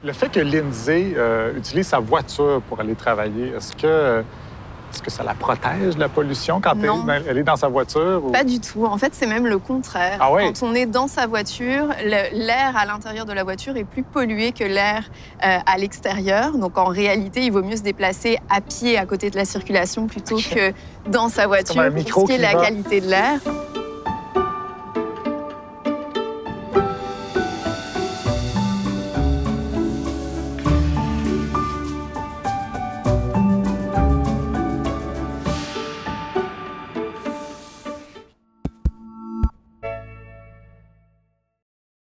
Le fait que Lindsay utilise sa voiture pour aller travailler, est-ce que ça la protège de la pollution quand elle est dans sa voiture? Ou... Pas du tout. En fait, c'est même le contraire. Ah oui? Quand on est dans sa voiture, l'air à l'intérieur de la voiture est plus pollué que l'air à l'extérieur. Donc, en réalité, il vaut mieux se déplacer à pied à côté de la circulation plutôt que dans sa voiture pour ce qui est de la qualité de l'air.